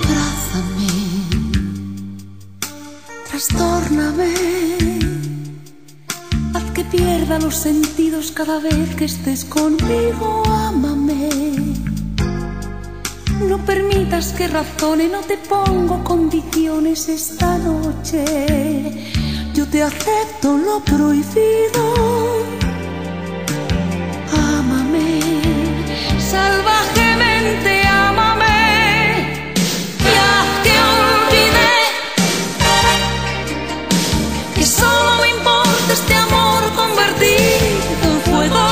Abrázame, trastórname, haz que pierda los sentidos cada vez que estés conmigo. Ámame, no permitas que razone, no te pongo condiciones esta noche. Yo te acepto lo prohibido. Ámame, salvajemente ámame, y haz que olvide que solo me importa este amor convertido en fuego.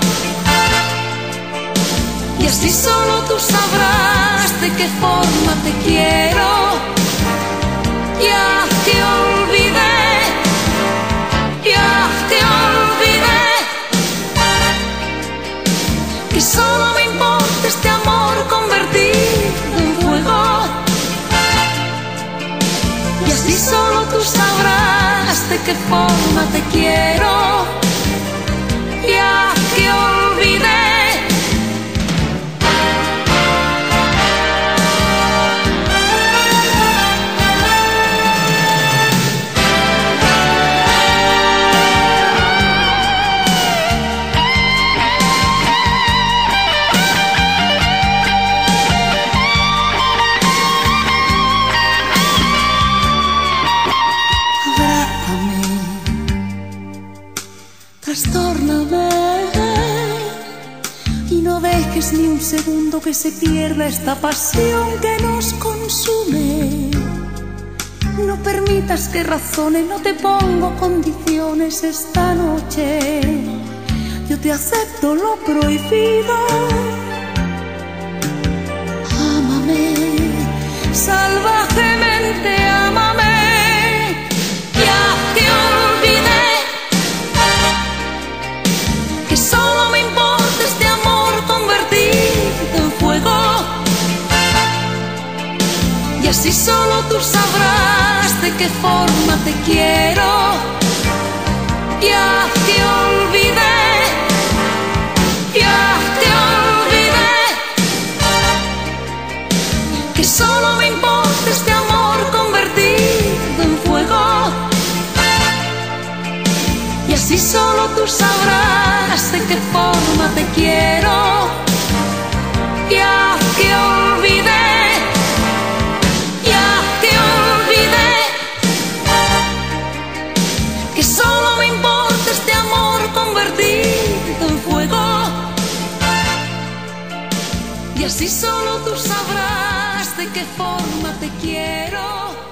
Y así solo tú sabrás de qué forma te quiero. Y haz que olvide, y haz que olvide que solo me importa este amor convertido en fuego. Y así solo tú sabrás de qué forma te quiero. Y haz que olvide. Trastórname y no dejes ni un segundo que se pierda esta pasión que nos consume. No permitas que razone, no te pongo condiciones esta noche. Yo te acepto lo prohibido. Ámame, salvajemente ámame. Solo me importa este amor convertido en fuego. Y así solo tú sabrás de qué forma te quiero. Y haz que olvide, y haz que olvide que solo me importa este amor convertido en fuego. Y así solo tú sabrás de qué forma te quiero. Y haz que olvide, y haz que olvide que solo me importa este amor convertido en fuego. Y así solo tú sabrás de qué forma te quiero.